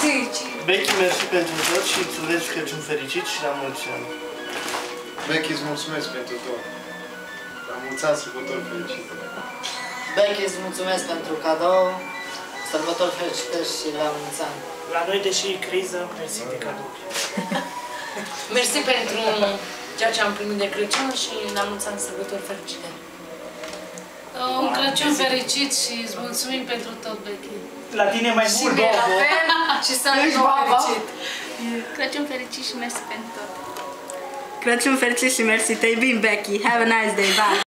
Becky, mersi pentru tot și îți urez Crăciun fericit și la mulți ani. Becky, îți mulțumesc pentru tot. La mulți ani, sărbători fericite. Becky, îți mulțumesc pentru cadou. Sărbători fericite și la mulți ani. La noi, deși e criză, mersi de cadouri. Mersi pentru ceea ce am primit de Crăciun și la mulți ani, sărbători fericite. Un Crăciun fericit și îți mulțumim pentru tot, Becky. La tine mai mult, Și la fel și să ne fericit. Crăciun fericit și mersi pentru tot. Crăciun fericit și mersi, te iubim, Becky. Have a nice day, bye!